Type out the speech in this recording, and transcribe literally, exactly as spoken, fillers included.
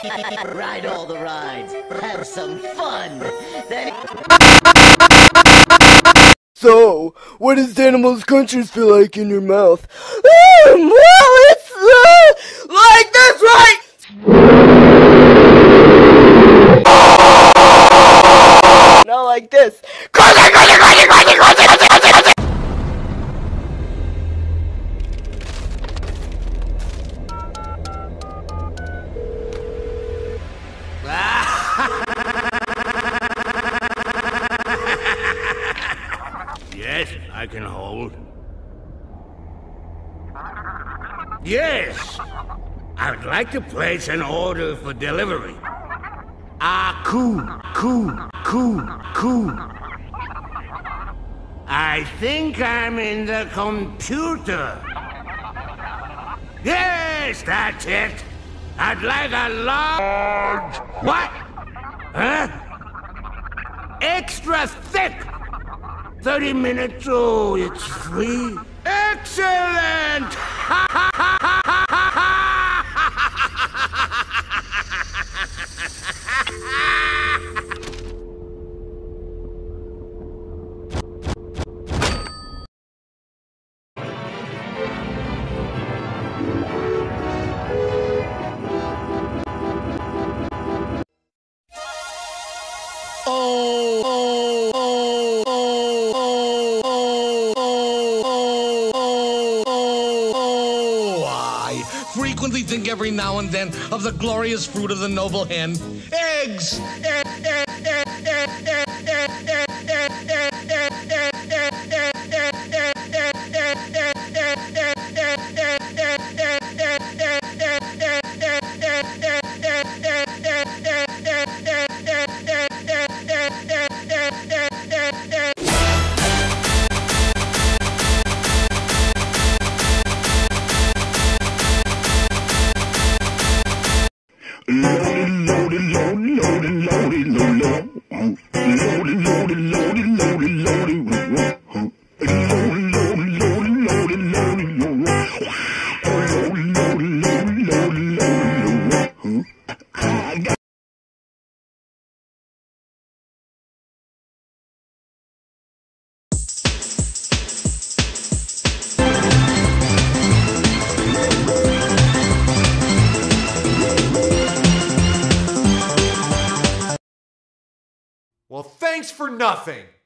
Ride all the rides, have some fun. Then. So, what does Animals Crunchers feel like in your mouth? Um, well, it's uh, like this, right? Not like this. Crunchy, crunchy, crunchy, crunchy, crunchy, crunchy, crunchy. Yes, I can hold. Yes, I would like to place an order for delivery. Ah, cool, cool, cool, cool. I think I'm in the computer. Yes, that's it. I'd like a large... What? Huh? Extra thick. thirty minutes, oh, it's free. Excellent! Frequently think every now and then of the glorious fruit of the noble hen. Eggs! Well, thanks for nothing.